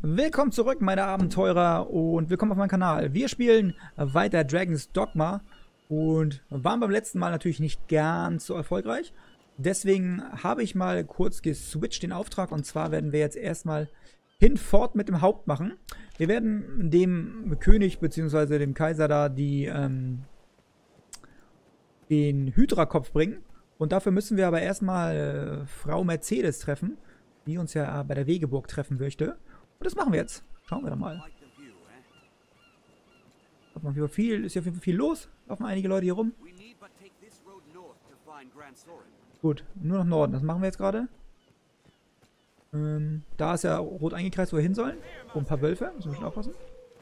Willkommen zurück, meine Abenteurer, und willkommen auf meinem Kanal. Wir spielen weiter Dragon's Dogma und waren beim letzten Mal natürlich nicht ganz so erfolgreich. Deswegen habe ich mal kurz geswitcht den Auftrag, und zwar werden wir jetzt erstmal hinfort mit dem Haupt machen. Wir werden dem König bzw. dem Kaiser da den Hydra-Kopf bringen. Und dafür müssen wir aber erstmal Frau Mercedes treffen, die uns ja bei der Wegeburg treffen möchte. Und das machen wir jetzt. Schauen wir doch mal. Ist ja auf jeden Fall viel los. Laufen einige Leute hier rum. Gut, nur nach Norden. Das machen wir jetzt gerade. Da ist ja rot eingekreist, wo wir hin sollen. Oh, ein paar Wölfe. Müssen wir schon aufpassen.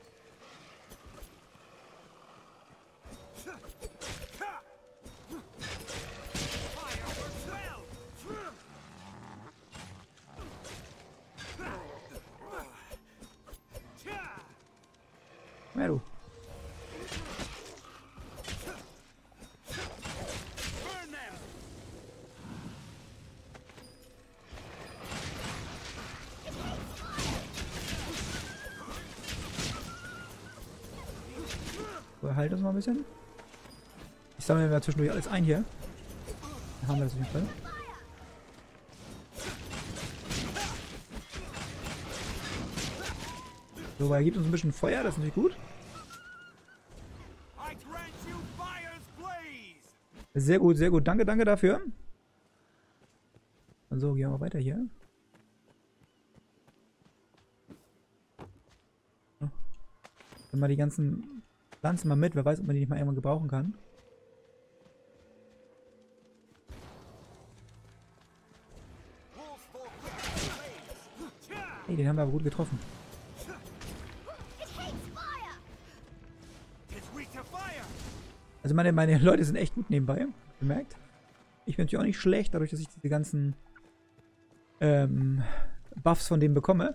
Ja, du. So, halt uns mal ein bisschen. Ich sammle mir zwischendurch alles ein hier. Dann haben wir das auf jeden Fall. So, weil er gibt uns ein bisschen Feuer, das ist natürlich gut. Sehr gut, sehr gut. Danke, danke dafür. So, gehen wir weiter hier. So. Dann mal die ganzen Pflanzen mal mit. Wer weiß, ob man die nicht mal irgendwann gebrauchen kann. Hey, den haben wir aber gut getroffen. Also meine Leute sind echt gut nebenbei, bemerkt. Ich bin natürlich auch nicht schlecht, dadurch, dass ich diese ganzen Buffs von denen bekomme.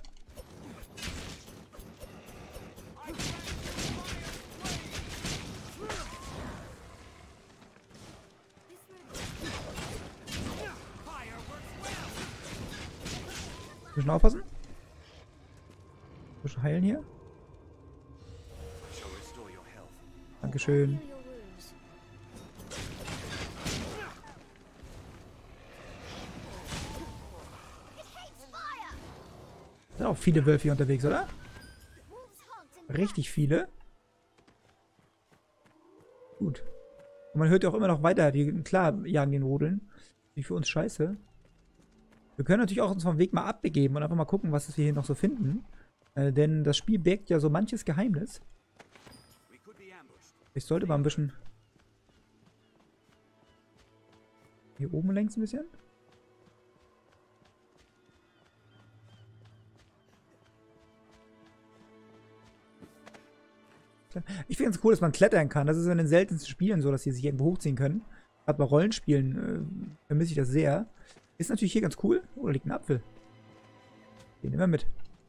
Ein bisschen aufpassen. Ein bisschen heilen hier. Dankeschön. Sind auch viele Wölfe hier unterwegs, oder? Richtig viele. Gut. Und man hört ja auch immer noch weiter. Die, klar, jagen den Rudeln. Nicht für uns scheiße. Wir können natürlich auch uns vom Weg mal abbegeben und einfach mal gucken, was wir hier noch so finden. Denn das Spiel birgt ja so manches Geheimnis. Ich sollte mal ein bisschen... Hier oben längs ein bisschen. Ich finde es cool, dass man klettern kann. Das ist in den seltensten Spielen so, dass sie sich irgendwo hochziehen können. Gerade bei Rollenspielen vermisse ich das sehr. Ist natürlich hier ganz cool. Oh, da liegt ein Apfel. Den nehmen wir mit.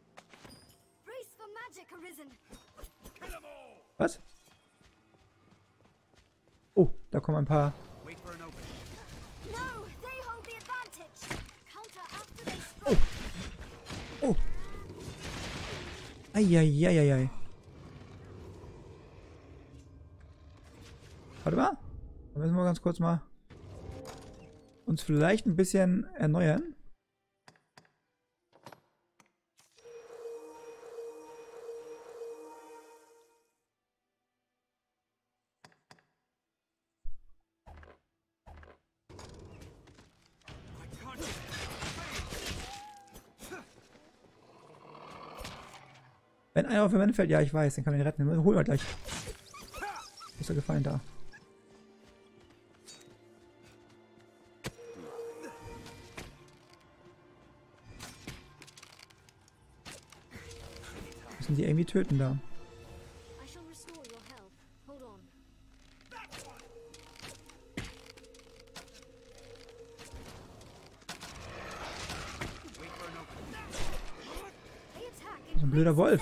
Was? Oh, da kommen ein paar... Oh. Oh. Eieieiei. Warte mal. Da müssen wir ganz kurz mal uns vielleicht ein bisschen erneuern. Wenn einer auf den Mann fällt, ja, ich weiß, den kann ich retten. Den holen wir gleich. Ist der Gefallen da? Müssen die irgendwie töten da. So ein blöder Wolf.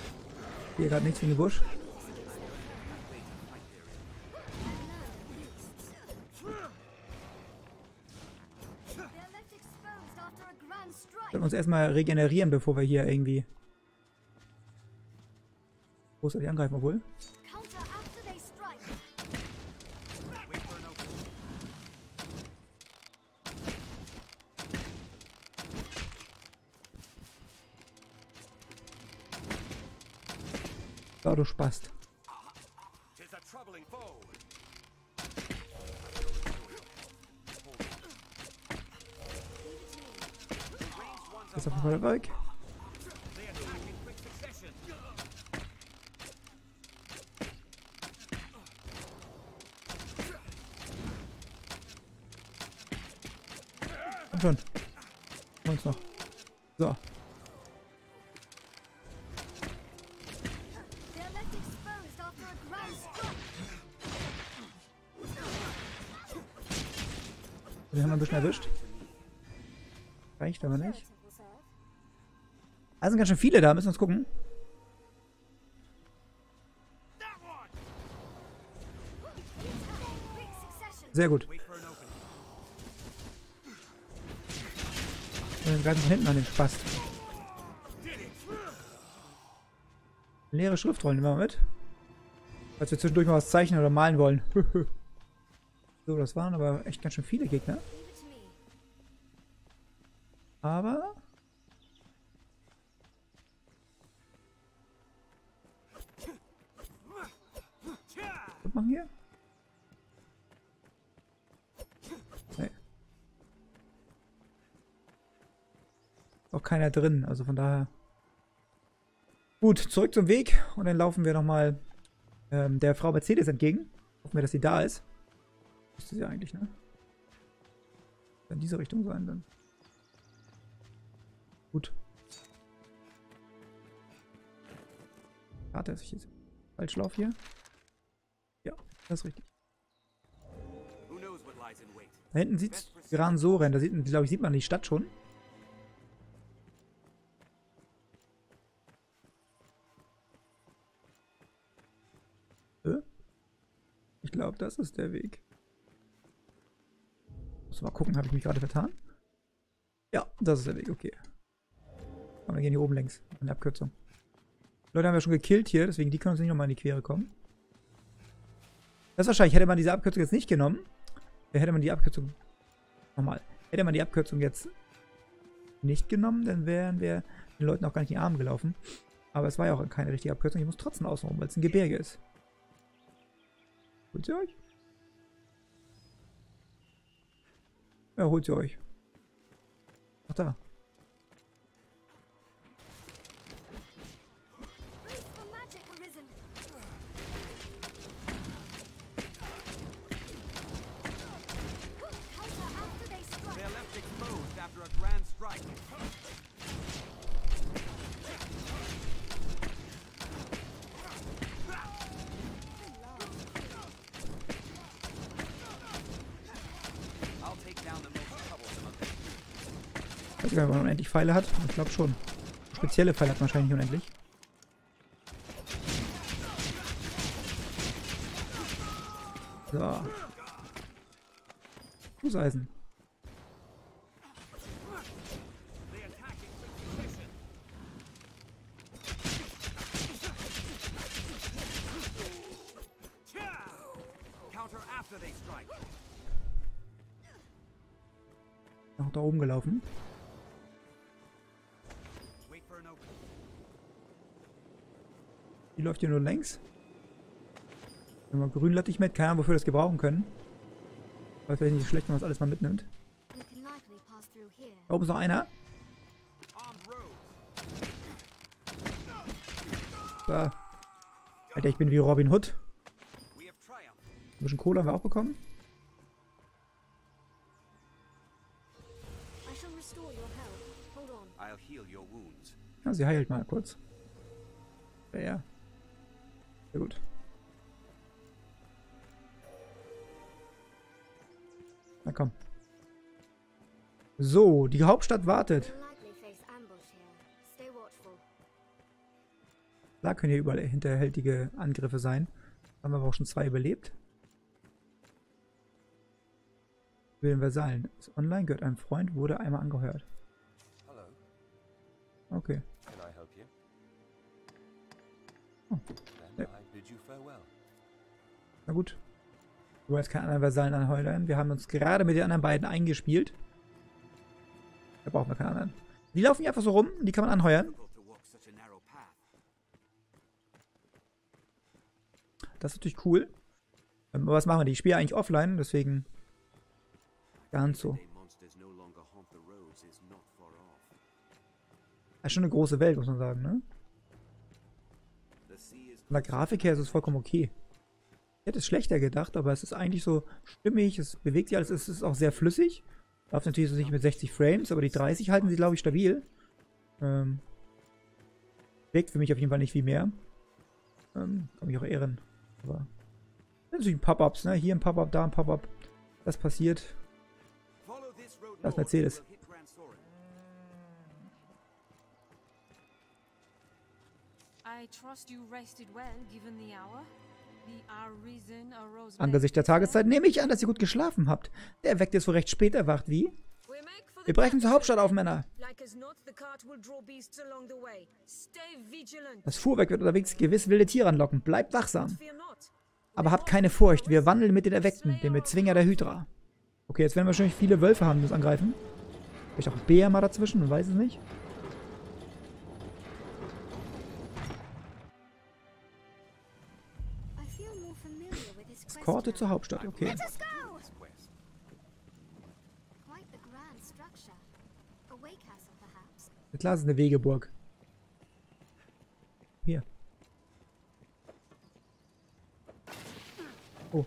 Hier gerade nichts in den Busch. sollten uns erstmal regenerieren, bevor wir hier irgendwie großartig angreifen, obwohl. Da, du Spast. Ist auf jeden Fall weg. Komm schon. Uns noch. So. Den haben wir ein bisschen erwischt. Reicht aber nicht. Da sind ganz schön viele da, müssen wir uns gucken. Sehr gut. Wir greifen von hinten an den Spast. Leere Schriftrollen nehmen wir mal mit. Falls wir zwischendurch mal was zeichnen oder malen wollen. So, das waren aber echt ganz schön viele Gegner. Aber... was machen hier? Nee. Auch keiner drin, also von daher... Gut, zurück zum Weg und dann laufen wir nochmal der Frau Mercedes entgegen. Hoffen wir, dass sie da ist. Müsste sie eigentlich, ne? In diese Richtung sein, dann. Gut. Warte, dass ich jetzt falsch laufe hier. Ja, das ist richtig. Da hinten sieht es gerade so rein. Da glaube ich, sieht man die Stadt schon. Ich glaube, das ist der Weg. Muss mal gucken, habe ich mich gerade vertan? Ja, das ist der Weg, okay. Und wir gehen hier oben längs. Eine Abkürzung. Die Leute haben wir schon gekillt hier, deswegen die können uns nicht nochmal in die Quere kommen. Das ist wahrscheinlich, hätte man diese Abkürzung jetzt nicht genommen, hätte man die Abkürzung nochmal. Hätte man die Abkürzung jetzt nicht genommen, dann wären wir den Leuten auch gar nicht in die Arme gelaufen. Aber es war ja auch keine richtige Abkürzung. Ich muss trotzdem außenrum, weil es ein Gebirge ist. Holt sie euch? Ja, holt sie euch. Ach da. Ich weiß nicht, ob man unendlich Pfeile hat. Ich glaube schon. Spezielle Pfeile hat man wahrscheinlich unendlich. So. Fußeisen. Noch da oben gelaufen. Die läuft hier nur längs. Wenn wir grün lattig mit, keine Ahnung, wofür wir das gebrauchen können. Aber vielleicht nicht schlecht, wenn man das alles mal mitnimmt. Da oben ist noch einer. So. Alter, ich bin wie Robin Hood. Ein bisschen Kohle haben wir auch bekommen. Ja, sie heilt mal kurz. Ja. Sehr gut. Na komm. So, die Hauptstadt wartet. Da können hier überall hinterhältige Angriffe sein. Haben wir aber auch schon 2 überlebt. Über den Vasallen. Ist online, gehört einem Freund, wurde einmal angehört. Okay. Oh. Ja. Na gut. Wir wollen jetzt keine anderen Vasallen anheuern. Wir haben uns gerade mit den anderen beiden eingespielt. Da brauchen wir keine anderen. Die laufen hier einfach so rum und die kann man anheuern. Das ist natürlich cool. Aber was machen wir? Die spielen eigentlich offline, deswegen ganz so. Das ist schon eine große Welt, muss man sagen, ne? Von der Grafik her ist es vollkommen okay. Ich hätte es schlechter gedacht, aber es ist eigentlich so stimmig, es bewegt sich alles, es ist auch sehr flüssig. Läuft natürlich so nicht mit 60 Frames, aber die 30 halten sie, glaube ich, stabil. Wirkt für mich auf jeden Fall nicht viel mehr. Kann mich auch ehren. Aber natürlich Pop-Ups, ne? Hier ein Pop-Up, da ein Pop-Up. Das passiert. Das ist Mercedes. Angesichts der Tageszeit nehme ich an, dass ihr gut geschlafen habt. Der Weckt ist so recht spät erwacht, wie? Wir brechen zur Hauptstadt auf, Männer. Das Fuhrwerk wird unterwegs gewiss wilde Tiere anlocken. Bleibt wachsam. Aber habt keine Furcht, wir wandeln mit den Erweckten, dem Bezwinger der Hydra. Okay, jetzt werden wir wahrscheinlich viele Wölfe haben, die uns angreifen. Vielleicht auch Bär mal dazwischen, man weiß es nicht. Eskorte zur Hauptstadt, okay. Klar, es ist eine Wegeburg. Hier. Oh.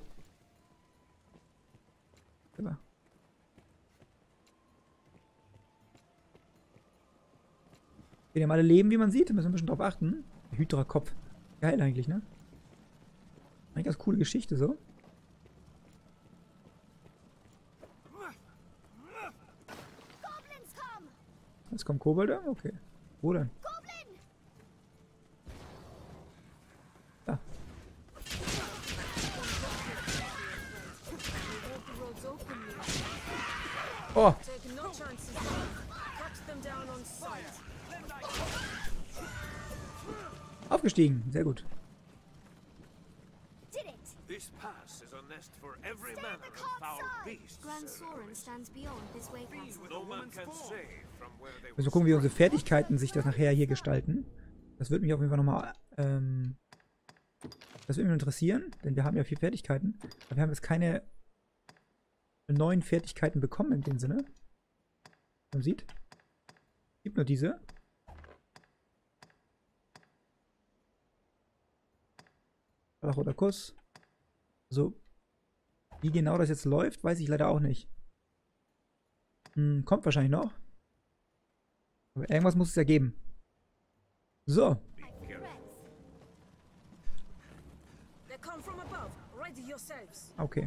Immer. Die haben alle leben, wie man sieht. Da müssen wir ein bisschen drauf achten. Hydra-Kopf. Geil eigentlich, ne? Eine ganz coole Geschichte so. Jetzt kommen Kobolde? Okay. Wo denn? Da. Oh! Aufgestiegen. Sehr gut. Also gucken, wie unsere Fertigkeiten sich das nachher hier gestalten. Das würde mich auf jeden Fall nochmal das würde mich interessieren, denn wir haben ja 4 Fertigkeiten. Aber wir haben jetzt keine neuen Fertigkeiten bekommen in dem Sinne. Man sieht. Es gibt nur diese. Roter Kuss. So. Wie genau das jetzt läuft, weiß ich leider auch nicht. Kommt wahrscheinlich noch. Aber irgendwas muss es ja geben. So. Okay.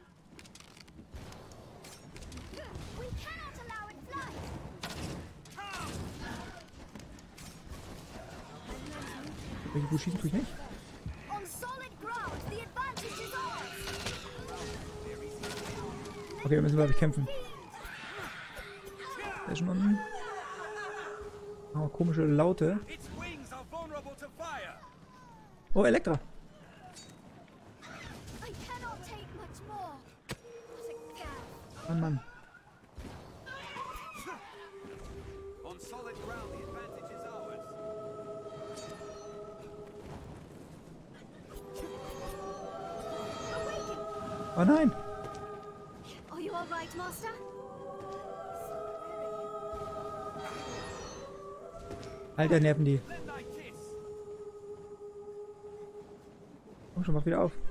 Welche gut schießen tue ich nicht? Okay, wir müssen, glaube ich, kämpfen. Da ist schon unten. Oh, komische Laute. Oh, Elektra. Mann, Mann. Oh nein! Alter, nerven die. Komm schon, mach wieder auf.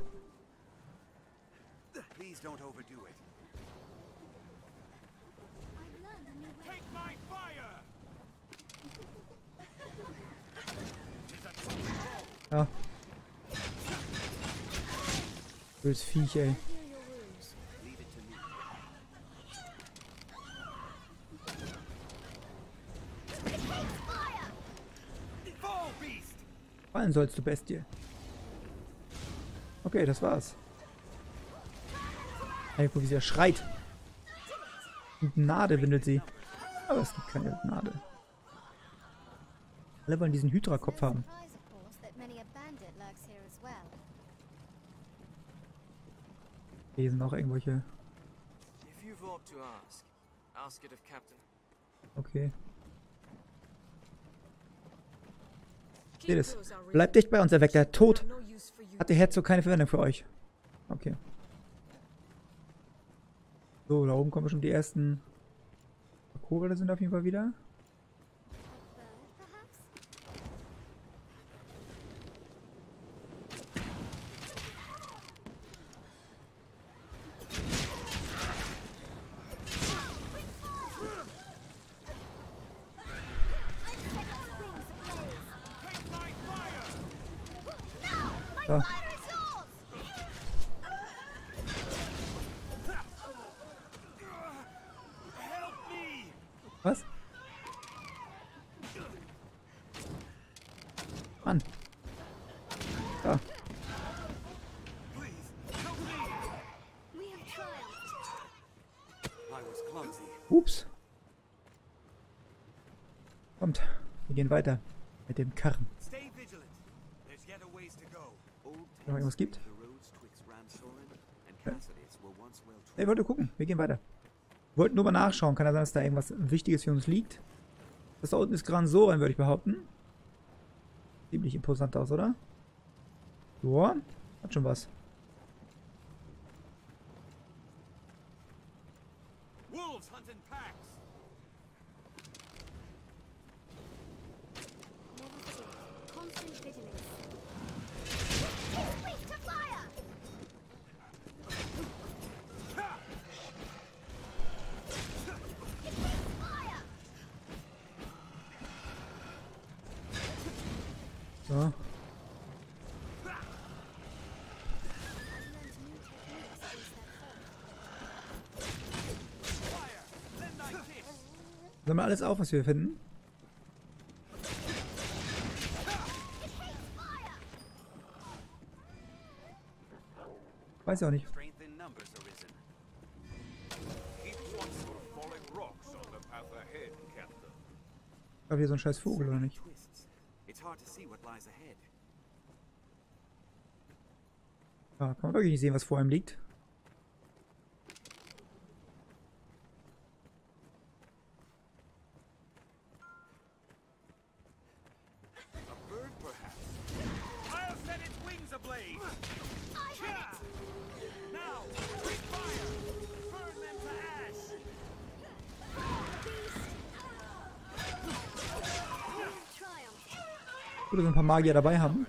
Ja. Böses Viech, ey. Fallen sollst du, Bestie. Okay, das war's. Hey, guck, wie sie da schreit. Mit Gnade windelt sie. Aber es gibt keine Gnade. Alle wollen diesen Hydra-Kopf haben. Hier sind auch irgendwelche... Okay. Seht es. Bleibt dicht bei uns, Erweckter. Tod hat der Herzog keine Verwendung für euch. Okay. So, da oben kommen bestimmt die ersten Chore, sind auf jeden Fall wieder. So. Was? Mann. Da. Ups. Kommt. Wir gehen weiter. Mit dem Karren. Noch irgendwas gibt? Ich wollte gucken. Wir gehen weiter. Wir wollten nur mal nachschauen. Kann ja sein, dass da irgendwas Wichtiges für uns liegt. Das da unten ist Gran Soren, würde ich behaupten. Ziemlich imposant aus, oder? Joa. Hat schon was. So. Sollen wir alles auf, was wir finden? Weiß ja auch nicht. Ich glaube, hier so ein scheiß Vogel, oder nicht? Ja, kann man wirklich nicht sehen, was vor ihm liegt. Gut, dass wir ein paar Magier dabei haben.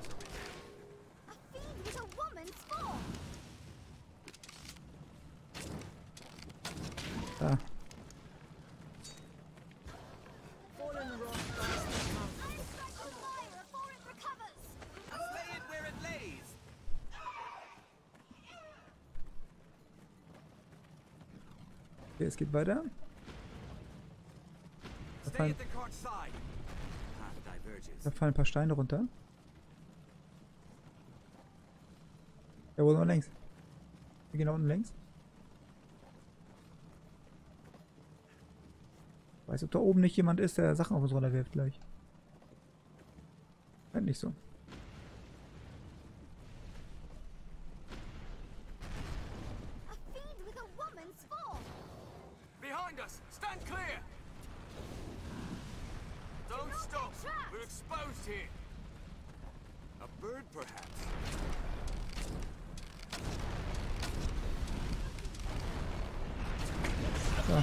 Da. Okay, es geht weiter. Da fallen ein paar Steine runter. Ja, wo sind wir längs? Wir gehen da unten längs. Ich weiß, ob da oben nicht jemand ist, der Sachen auf uns runterwirft gleich. Scheint nicht so. Behind us! Stand clear! Don't stop! We're exposed here! A bird, perhaps? So.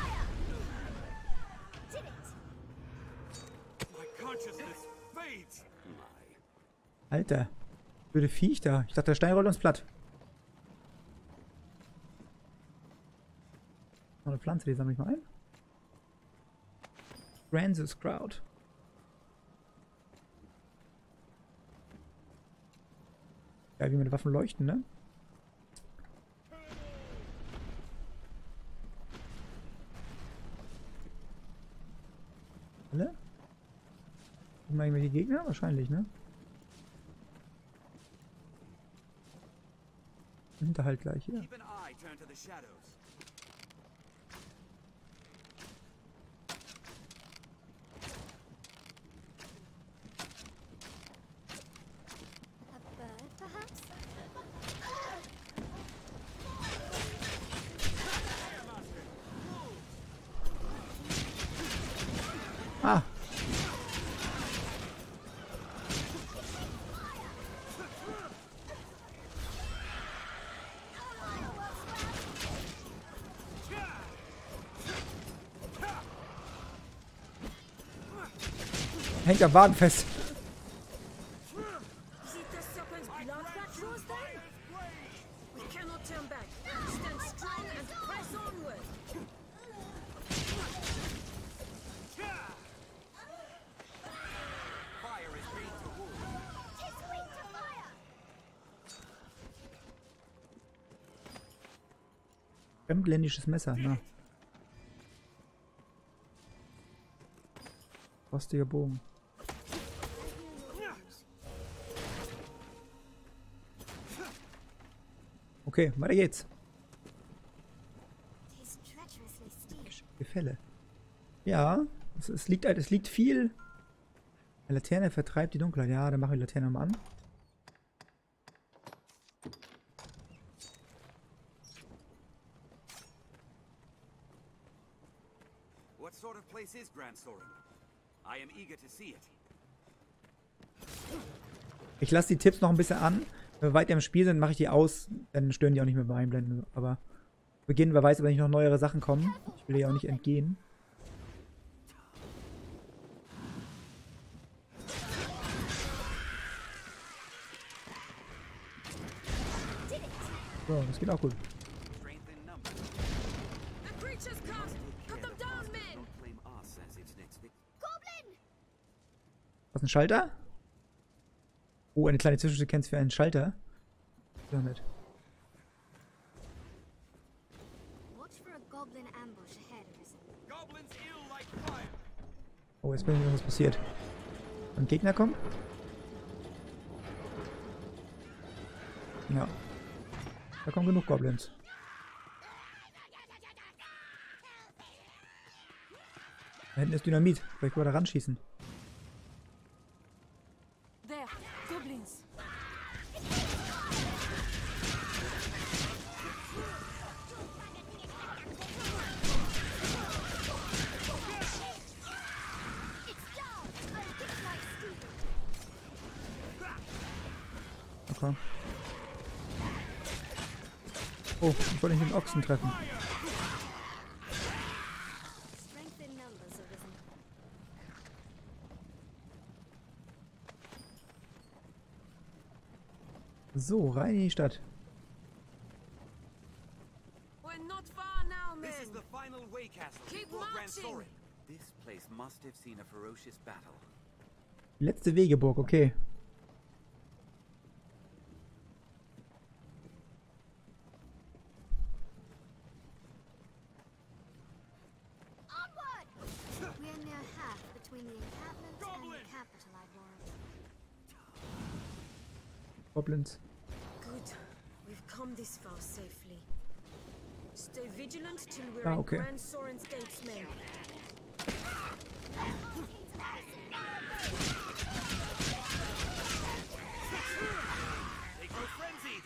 My consciousness fades! Alter. Blöde Viech da. Ich dachte, der Stein rollt uns platt. Noch eine Pflanze, die sammle ich mal ein. Francis Crowd. Ja, wie meine Waffen leuchten, ne? Alle? Haben wir irgendwelche Gegner? Wahrscheinlich, ne? Hinterhalt gleich hier. Keep an eye turned to the shadows. Hängt am Wagen fest. Is it the serpent's blood that draws them? We cannot turn back. Stand strong and press onward. Fire is weak to wood. It's weak to fire! Fremdländisches Messer, na. Rostiger Bogen. Okay, weiter geht's. Tis treacherously steep. Gefälle. Ja, es liegt viel. Eine Laterne vertreibt die Dunkelheit. Ja, dann machen wir die Laterne mal an. What sort of place is Grand Soren? I am eager to see it. Ich lasse die Tipps noch ein bisschen an. Wenn wir weiter im Spiel sind, mache ich die aus. Dann stören die auch nicht mehr beim Einblenden. Aber beginnen, wer weiß, ob nicht noch neuere Sachen kommen. Ich will ja auch nicht entgehen. So, das geht auch gut. Strength in numbers. The creature's cast! Cut them down, men! Don't claim us as its next victim. Goblin! Was, ein Schalter? Oh, eine kleine Zwischensequenz für einen Schalter. Ja, nett. Watch for a goblin ambush ahead, Arisen. Goblins ill like fire. Oh, jetzt bin ich, was passiert. Ein Gegner kommen? Ja. Da kommen genug Goblins. Da hinten ist Dynamit. Vielleicht wollen wir da ranschießen. There, goblins! Okay. Oh, ich wollte nicht den Ochsen treffen. Strength in numbers, Arisen. So, rein in die Stadt. We're not far now, men! This is the final way castle Keep before Grand marching. Soren. This place must have seen a ferocious battle. Die letzte Wegeburg, okay. Onward! We're near half between the encampment and the capital, I warrant. Goblins. Good. We've come this far safely. Stay vigilant till we're Ah, in okay. Grand Soren's gates, men. They grow frenzied.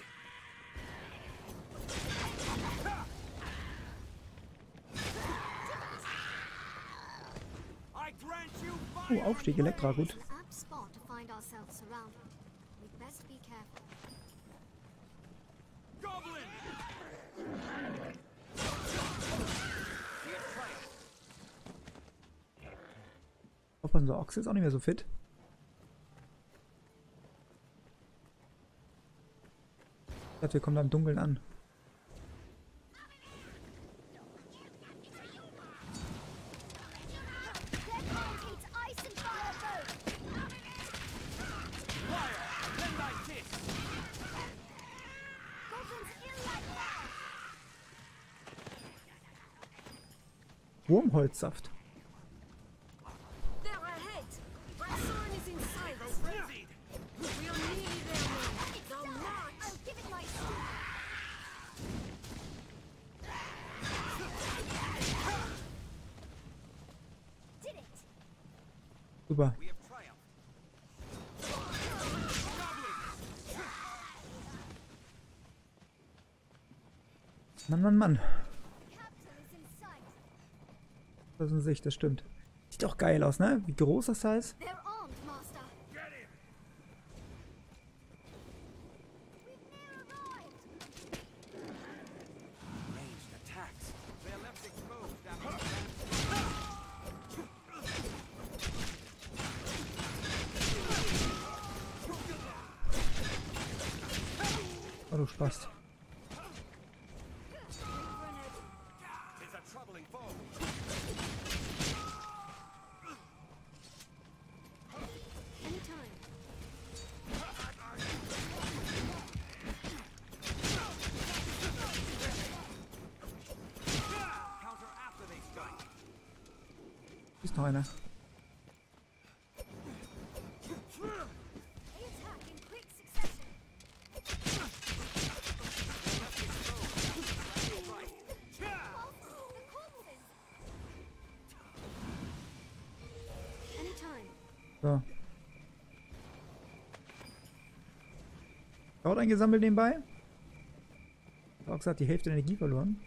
I grant you fire. Oh, Aufstieg, Elektra, gut. It's an apt spot to find ourselves surrounded. We'd best be careful. Goblin! Hoffe, unser Ochse ist auch nicht mehr so fit. Ich dachte, wir kommen da im Dunkeln an. Their cold heats ice and fire both! Lend thy kiss. Goblins ill like fire! Wurmholzsaft. There ahead! Grand Soren is in sight! Frenzied. We are nearly there, men! Now march! I'll give it my all! Did it! Super. We have triumphed. Mann, Mann, Mann. Capital is in sight! Das ist eine Sicht, das stimmt. Sieht doch geil aus, ne? Wie groß das da ist. They're armed, Master! Get him. We've near arrived! Ranged attacks. They're left exposed after Oh, du Spaß. It's a troubling foe. Anytime. Counter after they strike. Ist noch einer. They attack in quick succession. The corpses. Anytime. So. Haut eingesammelt nebenbei. Ox hat die Hälfte der Energie verloren.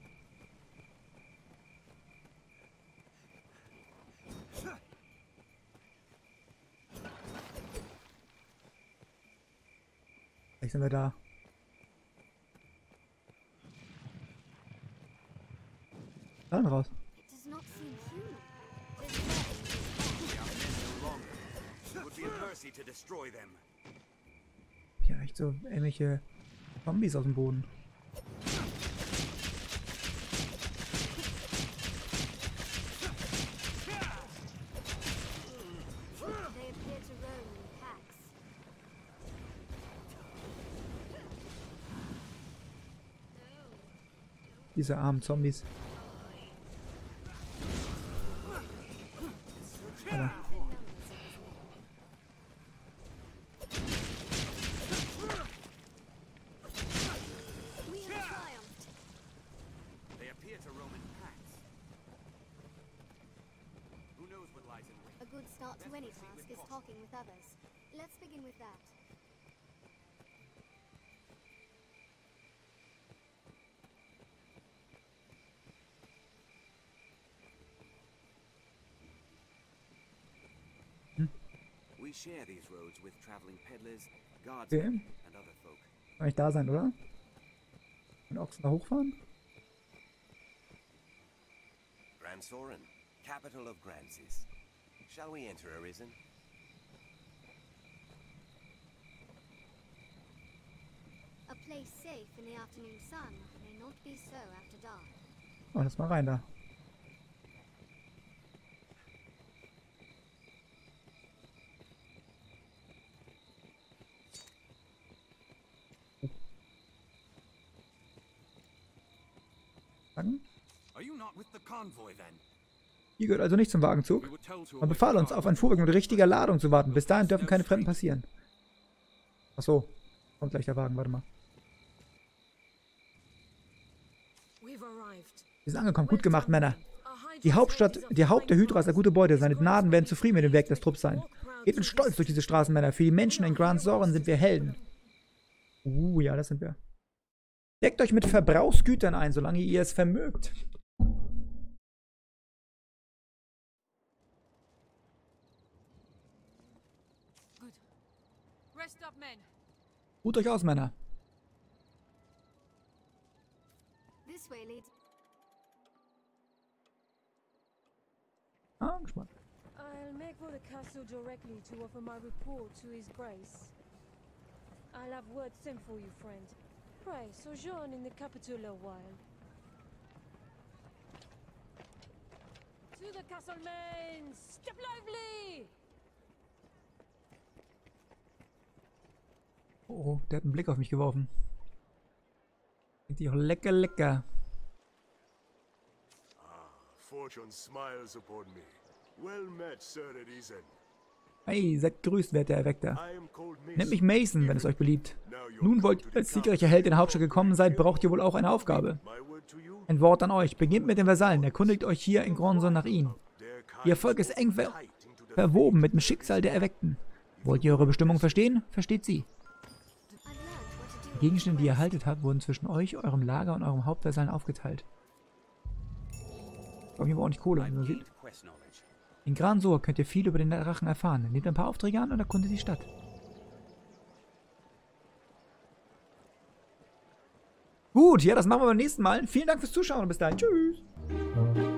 Gleich sind wir da. Dann raus. It does not seem human. We are men no longer. It would be a mercy to destroy them. Ja, echt so ähnliche Zombies aus dem Boden. They appear to roam in packs. Diese armen Zombies. Alter. We have triumphed. They appear to roam in packs. Who knows what lies in wait? A good start to any task is talking with others. Let's begin with that. We share these roads with traveling peddlers, Okay. guardsmen, and other folk. Kann ich da sein, oder? Und Ochsen da hochfahren? Grand Soren, capital of Gransis. Shall we enter, Arisen? A place safe in the afternoon sun may not be so after dark. Oh, lass mal rein da. Wagen? Are you not with the convoy then? Hier gehört also nicht zum Wagenzug. We were told to Man await befahl the uns, auf convoy. ein Fuhrwerk mit richtiger Ladung zu warten. Bis dahin dürfen keine Fremden passieren. Ach so. Kommt gleich der Wagen, warte mal. We've arrived. Wir sind angekommen. Gut gemacht, Männer. Our Die Hydra die Haupt der Hydra ist eine gute Beute. Seine Gnaden werden zufrieden mit dem Werk des Trupps sein. Geht mit Stolz durch diese Straßen, Männer. Für die Menschen in Grand Soren sind wir Helden. Ja, das sind wir. Deckt euch mit Verbrauchsgütern ein, solange ihr es vermögt. Good. Rest up, men. Ruht euch aus, Männer. This way leads. Ah, gespannt. I'll make for the castle directly to offer my report to His Grace. I'll have word sent for you, friend. Pray, sojourn in the capital a while. To the castle, men! Step lively! Oh, der hat einen Blick auf mich geworfen. Denkt sich auch lecker, lecker. Fortune smiles upon me. Well met, Sir Arisen. Hey, seid grüßt, werter Erweckter. I am called Mason. Nennt mich Mason, wenn es euch beliebt. Now you're Nun come wollt to ihr the als town. siegreicher Held in der Hauptstadt gekommen seid, braucht ihr wohl auch eine Aufgabe. My word to you, Ein Wort an euch. Beginnt mit den Vasallen. Erkundigt euch hier in Gronson nach ihnen. their Ihr kind Volk ist eng tight into the verwoben mit dem Schicksal der Erweckten. Wollt ihr eure Bestimmung verstehen? Versteht sie. I've learned what to do. Die Gegenstände, die ihr erhaltet habt, wurden zwischen euch, eurem Lager und eurem Hauptvasallen aufgeteilt. Ich glaube, hier war auch nicht Kohle. I've Man sieht. gained quest knowledge. In Gran Sor könnt ihr viel über den Drachen erfahren. Nehmt ein paar Aufträge an und erkundet die Stadt. Gut, ja, das machen wir beim nächsten Mal. Vielen Dank fürs Zuschauen und bis dahin. Tschüss.